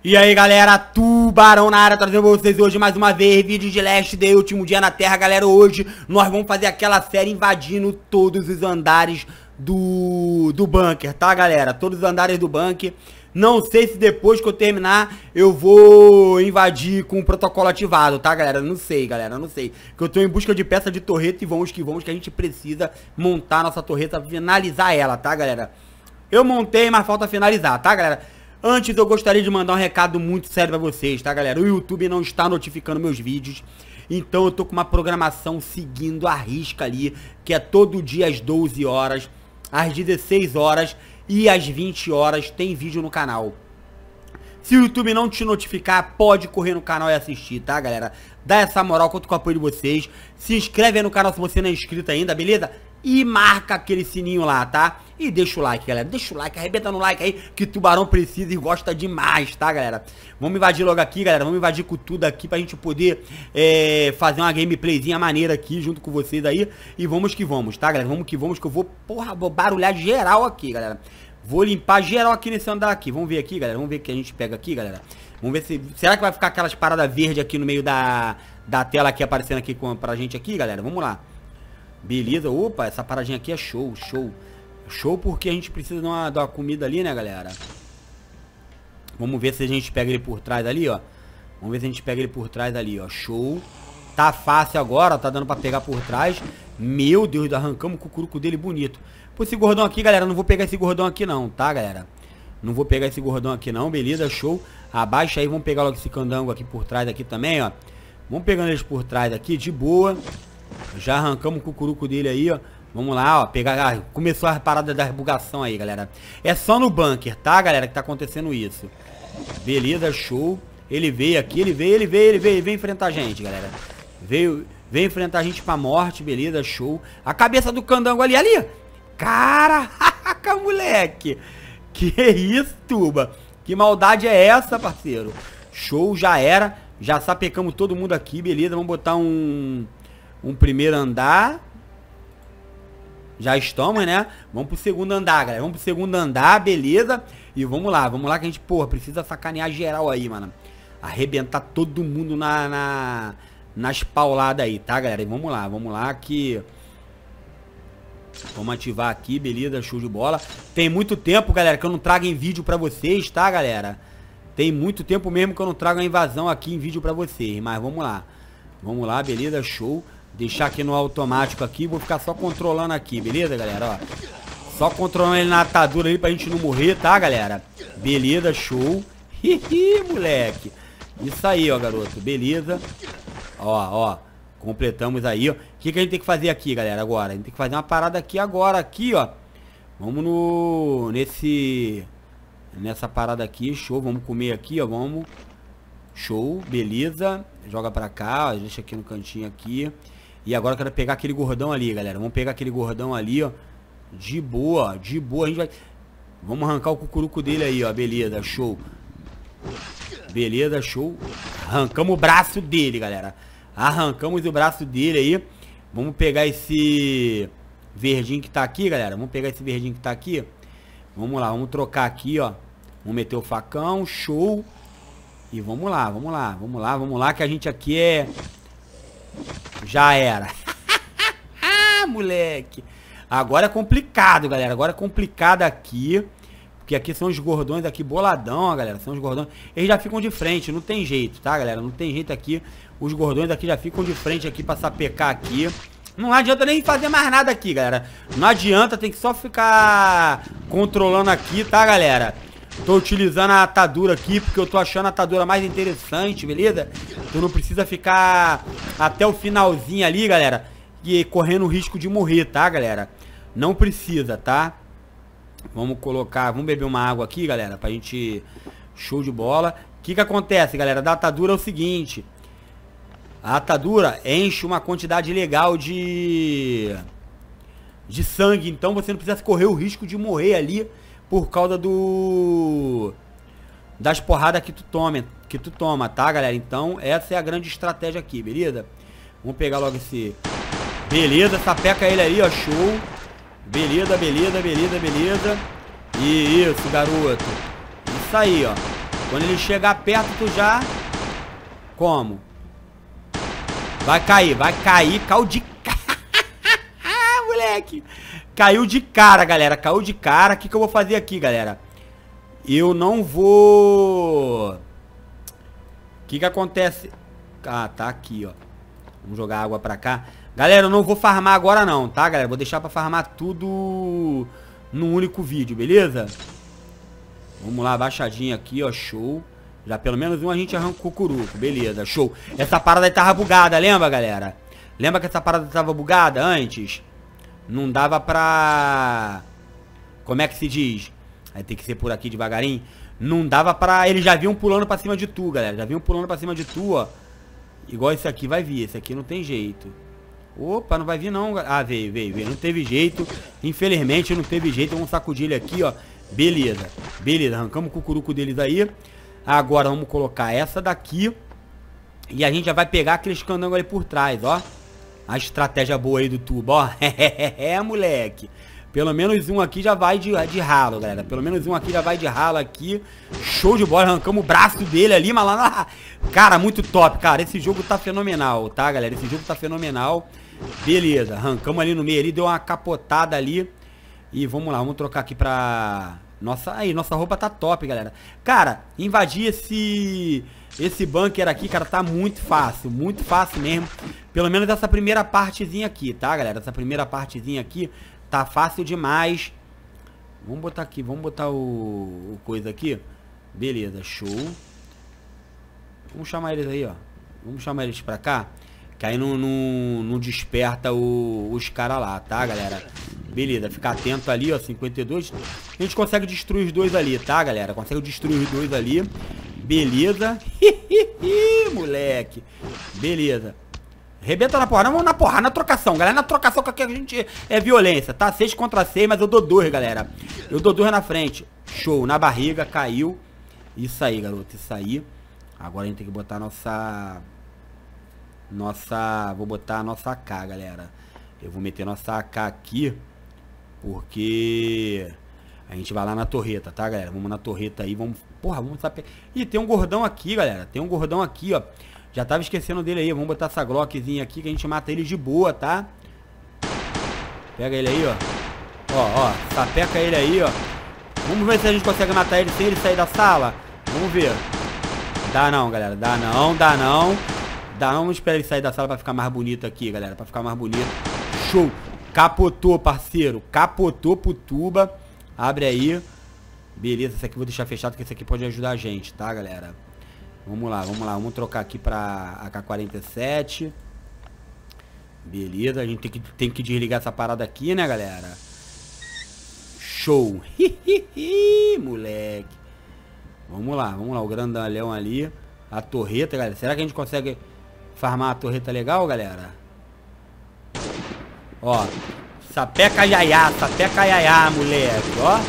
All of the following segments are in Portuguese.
E aí galera, Tubarão na área, trazendo pra vocês hoje mais uma vez vídeo de Last Day, último dia na Terra. Galera, hoje nós vamos fazer aquela série invadindo todos os andares do bunker, tá galera? Todos os andares do bunker. Não sei se depois que eu terminar eu vou invadir com o protocolo ativado, tá galera? Não sei galera, não sei. Que eu tô em busca de peça de torreta e vamos que a gente precisa montar nossa torreta, finalizar ela, tá galera? Eu montei, mas falta finalizar, tá galera? Antes eu gostaria de mandar um recado muito sério pra vocês, tá galera? O YouTube não está notificando meus vídeos, então eu tô com uma programação seguindo a risca ali, que é todo dia às 12 horas, às 16 horas e às 20 horas tem vídeo no canal. Se o YouTube não te notificar, pode correr no canal e assistir, tá galera? Dá essa moral, conto com o apoio de vocês. Se inscreve aí no canal se você não é inscrito ainda, beleza? E marca aquele sininho lá, tá? E deixa o like, galera. Deixa o like, arrebenta no like aí, que Tubarão precisa e gosta demais, tá, galera? Vamos invadir logo aqui, galera. Vamos invadir com tudo aqui pra gente poder fazer uma gameplayzinha maneira aqui junto com vocês aí. E vamos que vamos, tá, galera? Vamos que eu vou, porra, vou barulhar geral aqui, galera. Vou limpar geral aqui nesse andar aqui. Vamos ver aqui, galera. Vamos ver o que a gente pega aqui, galera. Vamos ver se... Será que vai ficar aquelas paradas verdes aqui no meio da tela aqui aparecendo aqui pra gente aqui, galera? Vamos lá. Beleza, opa, essa paradinha aqui é show, show. Show porque a gente precisa de uma comida ali, né, galera? Vamos ver se a gente pega ele por trás ali, ó. Vamos ver se a gente pega ele por trás ali, ó. Show. Tá fácil agora, tá dando pra pegar por trás. Meu Deus, arrancamos o cucuruco dele bonito. Pô, esse gordão aqui, galera, não vou pegar esse gordão aqui não, tá, galera? Não vou pegar esse gordão aqui não, beleza, show. Abaixa aí, vamos pegar logo esse candango aqui por trás aqui também, ó. Vamos pegando eles por trás aqui, de boa. Já arrancamos o cucuruco dele aí, ó. Vamos lá, ó, pegar... Ah, começou a parada da bugação aí, galera. É só no bunker, tá, galera, que tá acontecendo isso. Beleza, show. Ele veio aqui, ele veio enfrentar a gente, galera. Veio enfrentar a gente pra morte, beleza, show. A cabeça do candango ali, Caraca, moleque. Que isso, Tuba? Que maldade é essa, parceiro? Show, já era. Já sapecamos todo mundo aqui, beleza. Vamos botar um primeiro andar. Já estamos, né? Vamos pro segundo andar, galera. Vamos pro segundo andar, beleza. E vamos lá que a gente, porra, precisa sacanear geral aí, mano. Arrebentar todo mundo nas pauladas aí, tá, galera? E vamos lá que... Vamos ativar aqui, beleza, show de bola. Tem muito tempo, galera, que eu não trago em vídeo pra vocês, tá, galera? Tem muito tempo mesmo que eu não trago a invasão aqui em vídeo pra vocês. Mas vamos lá. Vamos lá, beleza, show. Deixar aqui no automático aqui. Vou ficar só controlando aqui, beleza, galera? Ó, só controlando ele na atadura aí pra gente não morrer, tá, galera? Beleza, show. Hihi, moleque. Isso aí, ó, garoto. Beleza. Ó. Completamos aí, ó. O que a gente tem que fazer aqui, galera, agora? A gente tem que fazer uma parada aqui agora, aqui, ó. Vamos nessa parada aqui, show. Vamos comer aqui, ó, vamos. Show, beleza. Joga pra cá, ó, deixa aqui no cantinho aqui. E agora eu quero pegar aquele gordão ali, galera. Vamos pegar aquele gordão ali, ó. De boa, a gente vai... Vamos arrancar o cucuruco dele aí, ó. Beleza, show. Beleza, show. Arrancamos o braço dele, galera. Arrancamos o braço dele aí. Vamos pegar esse verdinho que tá aqui, galera. Vamos pegar esse verdinho que tá aqui. Vamos lá, vamos trocar aqui, ó. Vamos meter o facão, show. E vamos lá, que a gente aqui é... Já era. Moleque. Agora é complicado, galera. Agora é complicado aqui. Porque aqui são os gordões aqui boladão, ó, galera. São os gordões. Eles já ficam de frente, não tem jeito, tá, galera? Não tem jeito aqui. Os gordões aqui já ficam de frente aqui pra sapecar aqui. Não adianta nem fazer mais nada aqui, galera. Não adianta, tem que só ficar controlando aqui, tá, galera? Tô utilizando a atadura aqui porque eu tô achando a atadura mais interessante, beleza? Tu não precisa ficar até o finalzinho ali, galera, e correndo o risco de morrer, tá, galera? Não precisa, tá? Vamos colocar, vamos beber uma água aqui, galera, pra gente... Show de bola. O que acontece, galera? Da atadura é o seguinte... A atadura enche uma quantidade legal de sangue, então você não precisa correr o risco de morrer ali por causa das porradas que tu toma, tá, galera? Então essa é a grande estratégia aqui, beleza? Vamos pegar logo esse... Beleza, sapeca ele aí, ó, show. Beleza. Isso, garoto. Isso aí, ó. Quando ele chegar perto, tu já... Como? Vai cair, caiu de cara. Moleque. Caiu de cara, galera. Caiu de cara. O que eu vou fazer aqui, galera? Eu não vou... O que acontece? Ah, tá aqui, ó. Vamos jogar água pra cá. Galera, eu não vou farmar agora não, tá, galera? Vou deixar pra farmar tudo num único vídeo, beleza? Vamos lá, baixadinha aqui, ó, show. Já pelo menos um a gente arranca o cucuruco, beleza, show. Essa parada aí tava bugada, lembra, galera? Lembra que essa parada tava bugada antes? Não dava pra... Como é que se diz? Aí tem que ser por aqui devagarinho. Não dava pra... Eles já vinham pulando pra cima de tu, galera. Já vinham pulando pra cima de tu, ó. Igual esse aqui vai vir, esse aqui não tem jeito. Opa, não vai vir não. Ah, veio. Não teve jeito. Infelizmente não teve jeito. Vamos sacudir ele aqui, ó. Beleza. Arrancamos o cucuruco deles aí. Agora vamos colocar essa daqui. E a gente já vai pegar aqueles candangos ali por trás, ó. A estratégia boa aí do tubo, ó. Moleque. Pelo menos um aqui já vai de ralo, galera. Pelo menos um aqui já vai de ralo aqui. Show de bola. Arrancamos o braço dele ali, malandro. Cara, muito top, cara. Esse jogo tá fenomenal, tá, galera? Esse jogo tá fenomenal. Beleza. Arrancamos ali no meio ali. Deu uma capotada ali. E vamos lá. Vamos trocar aqui pra... Nossa, aí, nossa roupa tá top, galera. Cara, invadir esse bunker aqui, cara, tá muito fácil mesmo. Pelo menos essa primeira partezinha aqui, tá, galera? Essa primeira partezinha aqui tá fácil demais. Vamos botar aqui, vamos botar o coisa aqui. Beleza, show. Vamos chamar eles aí, ó. Vamos chamar eles pra cá. Que aí não desperta os caras lá, tá, galera? Beleza, ficar atento ali, ó, 52. A gente consegue destruir os dois ali, tá, galera? Consegue destruir os dois ali. Beleza. Moleque. Beleza. Rebenta na porrada. Vamos na porrada, na trocação, galera. Na trocação que aqui a gente é violência, tá? 6 contra 6, mas eu dou 2, galera. Eu dou 2 na frente. Show, na barriga, caiu. Isso aí, garoto, isso aí. Agora a gente tem que botar vou botar a nossa AK, galera. Eu vou meter nossa AK aqui, porque a gente vai lá na torreta, tá, galera? Vamos na torreta aí, vamos... Porra, vamos saber... Ih, tem um gordão aqui, galera. Tem um gordão aqui, ó. Já tava esquecendo dele aí. Vamos botar essa Glockzinha aqui que a gente mata ele de boa, tá? Pega ele aí, ó. Ó, sapeca ele aí, ó. Vamos ver se a gente consegue matar ele sem ele sair da sala. Vamos ver. Dá não, galera. Dá não. Vamos esperar ele sair da sala pra ficar mais bonito aqui, galera. Pra ficar mais bonito. Show. Capotou, parceiro. Capotou pro tuba. Abre aí. Beleza, esse aqui eu vou deixar fechado, que esse aqui pode ajudar a gente, tá, galera? Vamos lá. Vamos trocar aqui pra AK-47. Beleza, a gente tem que desligar essa parada aqui, né, galera? Show. Moleque. Vamos lá, o grandalhão ali. A torreta, galera. Será que a gente consegue farmar a torreta legal, galera? Ó. Sapeca iaiá, moleque, ó.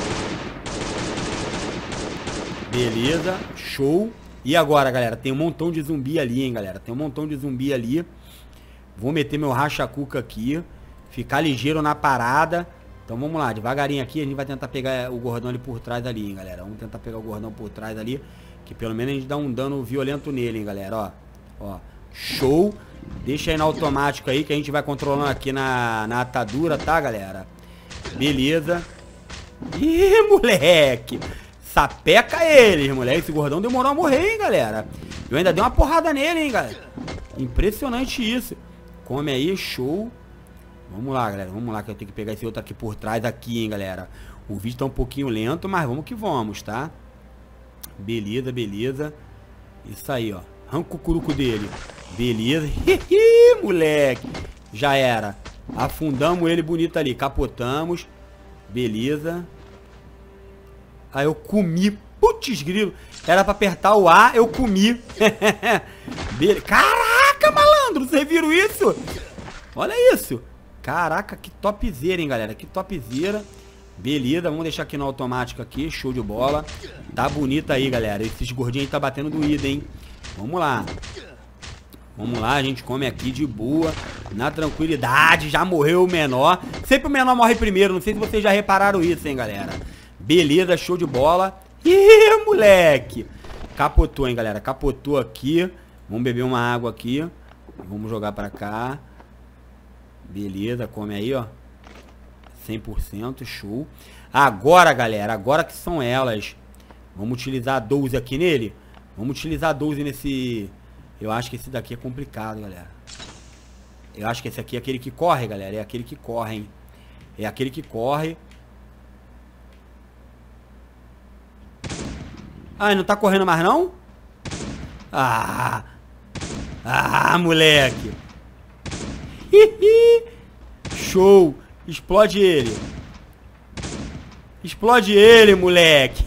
Beleza, show. E agora, galera, tem um montão de zumbi ali, hein, galera. Tem um montão de zumbi ali. Vou meter meu racha-cuca aqui. Ficar ligeiro na parada. Então vamos lá, devagarinho aqui. A gente vai tentar pegar o gordão ali por trás ali, hein, galera. Vamos tentar pegar o gordão por trás ali. Que pelo menos a gente dá um dano violento nele, hein, galera. Ó, show. Deixa aí no automático aí, que a gente vai controlando aqui na atadura, tá, galera? Beleza. Ih, moleque. Sapeca eles, moleque. Esse gordão demorou a morrer, hein, galera. Eu ainda dei uma porrada nele, hein, galera. Impressionante isso. Come aí, show. Vamos lá, galera. Vamos lá, que eu tenho que pegar esse outro aqui por trás aqui, hein, galera. O vídeo tá um pouquinho lento, mas vamos que vamos, tá? Beleza. Isso aí, ó. Arranca o curuco dele. Beleza. Moleque. Já era. Afundamos ele bonito ali. Capotamos. Beleza. Aí eu comi. Putz, grilo. Era pra apertar o A, eu comi. Caraca, malandro. Vocês viram isso? Olha isso. Caraca, que topzera, hein, galera. Que topzera. Beleza, vamos deixar aqui no automático aqui. Show de bola. Tá bonito aí, galera. Esses gordinhos aí tá batendo doído, hein. Vamos lá. Vamos lá, a gente come aqui de boa. Na tranquilidade. Já morreu o menor. Sempre o menor morre primeiro. Não sei se vocês já repararam isso, hein, galera. Beleza, show de bola. Ih, moleque. Capotou, hein, galera. Capotou aqui. Vamos beber uma água aqui. Vamos jogar pra cá. Beleza, come aí, ó. 100%, show. Agora, galera, agora que são elas. Vamos utilizar a 12 aqui nele. Vamos utilizar a 12 nesse... Eu acho que esse daqui é complicado, galera. Eu acho que esse aqui é aquele que corre, galera. É aquele que corre, hein. É aquele que corre. Ah, ele não tá correndo mais, não? Ah, moleque. Show. Explode ele. Explode ele, moleque.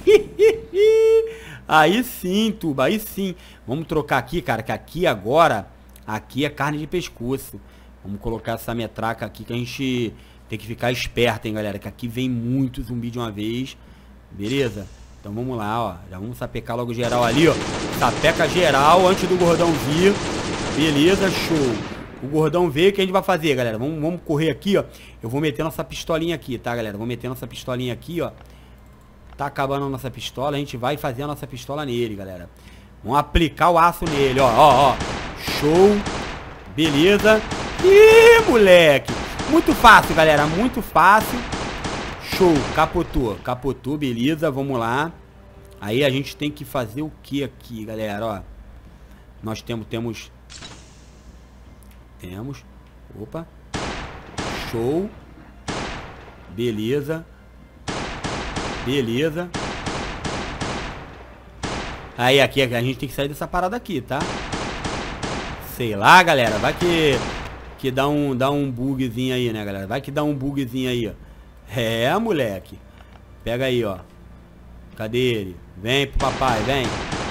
Aí sim, Tuba. Aí sim. Vamos trocar aqui, cara. Que aqui agora... Aqui é carne de pescoço. Vamos colocar essa metraca aqui que a gente tem que ficar esperto, hein, galera. Que aqui vem muito zumbi de uma vez. Beleza? Então vamos lá, ó. Já vamos sapecar logo geral ali, ó. Sapeca geral antes do gordão vir. Beleza, show. O gordão veio, o que a gente vai fazer, galera? Vamos correr aqui, ó. Eu vou meter nossa pistolinha aqui, tá, galera? Vou meter nossa pistolinha aqui, ó. Tá acabando a nossa pistola. A gente vai fazer a nossa pistola nele, galera. Vamos aplicar o aço nele, ó. Ó, ó. Show. Beleza. Ih, moleque. Muito fácil, galera. Muito fácil. Show. Capotou. Capotou, beleza. Vamos lá. Aí a gente tem que fazer o que aqui, galera, ó. Nós temos... Opa. Show. Beleza. Beleza. Aí aqui a gente tem que sair dessa parada aqui, tá? Sei lá, galera. Vai que dá um bugzinho aí, né, galera? Vai que dá um bugzinho aí, ó. É, moleque. Pega aí, ó. Cadê ele? Vem pro papai, vem.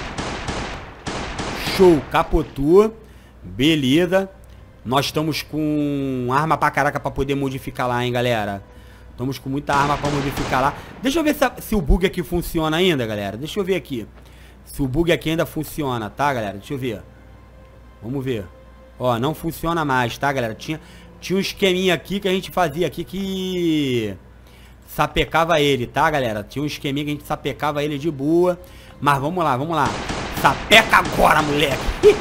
Show. Capotou. Beleza. Nós estamos com arma pra caraca pra poder modificar lá, hein, galera. Estamos com muita arma pra modificar lá. Deixa eu ver se o bug aqui funciona ainda, galera. Deixa eu ver aqui. Se o bug aqui ainda funciona, tá, galera? Deixa eu ver. Vamos ver. Ó, não funciona mais, tá, galera? Tinha um esqueminha aqui que a gente fazia aqui que... sapecava ele, tá, galera? Tinha um esqueminha que a gente sapecava ele de boa. Mas vamos lá, vamos lá. Sapeca agora, moleque.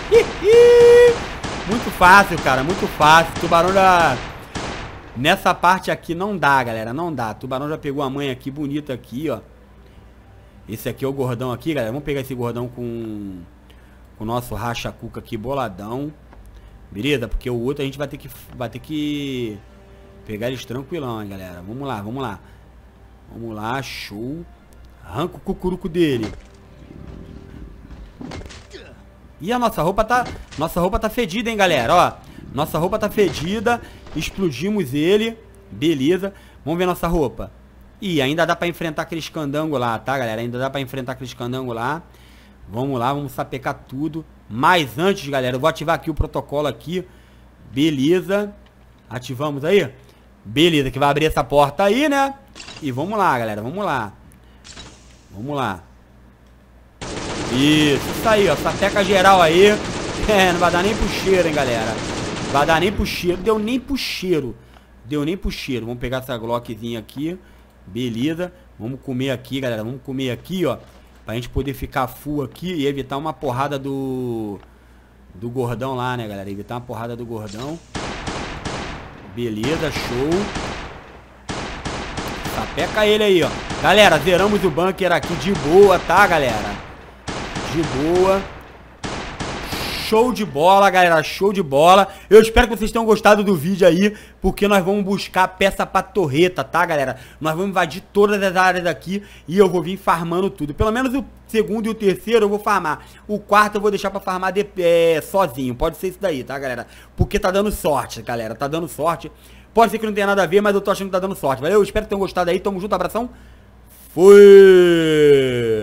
Muito fácil, cara, muito fácil. Tubarão já... Nessa parte aqui não dá, galera, não dá. Tubarão já pegou a mãe aqui, bonita aqui, ó. Esse aqui é o gordão aqui, galera. Vamos pegar esse gordão com o nosso racha-cuca aqui, boladão. Beleza? Porque o outro a gente vai ter que pegar eles tranquilão, hein, galera. Vamos lá, vamos lá. Vamos lá, show. Arranca o cucuruco dele. E a nossa roupa tá fedida, hein, galera, ó. Nossa roupa tá fedida. Explodimos ele. Beleza. Vamos ver nossa roupa. Ih, ainda dá pra enfrentar aqueles candangos lá, tá, galera? Ainda dá pra enfrentar aqueles candangos lá. Vamos lá, vamos sapecar tudo. Mas antes, galera, eu vou ativar aqui o protocolo aqui. Beleza. Ativamos aí. Beleza, que vai abrir essa porta aí, né? E vamos lá, galera, vamos lá. Vamos lá. Isso aí, ó. Sapeca geral aí. É, não vai dar nem pro cheiro, hein, galera. Vai dar nem pro cheiro. Deu nem pro cheiro. Deu nem pro cheiro. Vamos pegar essa Glockzinha aqui. Beleza. Vamos comer aqui, galera. Vamos comer aqui, ó. Pra gente poder ficar full aqui e evitar uma porrada do gordão lá, né, galera? Evitar uma porrada do gordão. Beleza, show. Sapeca ele aí, ó. Galera, zeramos o bunker aqui de boa, tá, galera? De boa. Show de bola, galera, show de bola. Eu espero que vocês tenham gostado do vídeo aí, porque nós vamos buscar peça pra torreta, tá, galera? Nós vamos invadir todas as áreas aqui e eu vou vir farmando tudo. Pelo menos o segundo e o terceiro eu vou farmar. O quarto eu vou deixar pra farmar sozinho. Pode ser isso daí, tá, galera? Porque tá dando sorte, galera, tá dando sorte. Pode ser que não tenha nada a ver, mas eu tô achando que tá dando sorte. Valeu? Eu espero que tenham gostado aí. Tamo junto, abração. Fui!